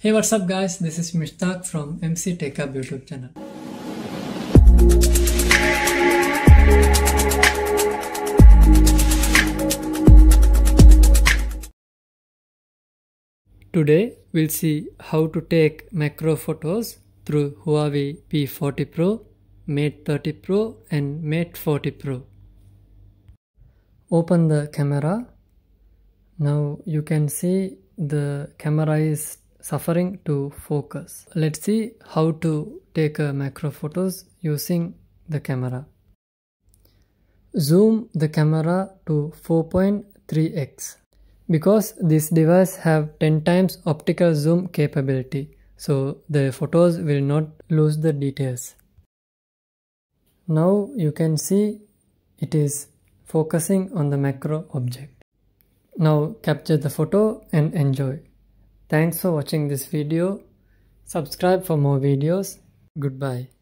Hey, what's up guys, this is Mushtaq from MC TechHub YouTube channel. Today we'll see how to take macro photos through Huawei P40 Pro, Mate 30 Pro and Mate 40 Pro. Open the camera. Now you can see the camera is suffering to focus. Let's see how to take macro photos using the camera. Zoom the camera to 4.3x. Because this device have 10 times optical zoom capability, so the photos will not lose the details. Now you can see it is focusing on the macro object. Now capture the photo and enjoy. Thanks for watching this video. Subscribe for more videos. Goodbye.